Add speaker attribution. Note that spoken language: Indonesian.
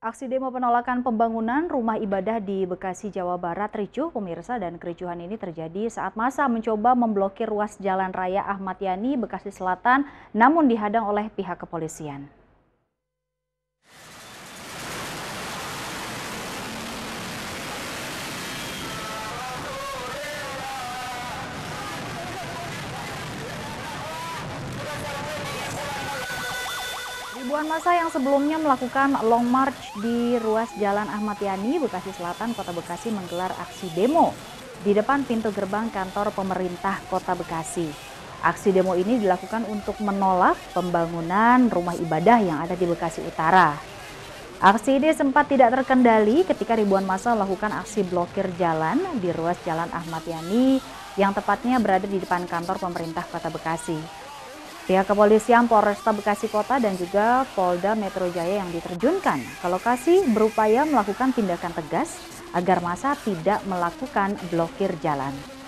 Speaker 1: Aksi demo penolakan pembangunan rumah ibadah di Bekasi, Jawa Barat ricuh, pemirsa, dan kericuhan ini terjadi saat massa mencoba memblokir ruas Jalan Raya Ahmad Yani, Bekasi Selatan, namun dihadang oleh pihak kepolisian. Ribuan massa yang sebelumnya melakukan long march di ruas Jalan Ahmad Yani, Bekasi Selatan, Kota Bekasi menggelar aksi demo di depan pintu gerbang kantor pemerintah Kota Bekasi. Aksi demo ini dilakukan untuk menolak pembangunan rumah ibadah yang ada di Bekasi Utara. Aksi ini sempat tidak terkendali ketika ribuan massa melakukan aksi blokir jalan di ruas Jalan Ahmad Yani yang tepatnya berada di depan kantor pemerintah Kota Bekasi. Pihak kepolisian Polresta Bekasi Kota dan juga Polda Metro Jaya yang diterjunkan ke lokasi berupaya melakukan tindakan tegas agar massa tidak melakukan blokir jalan.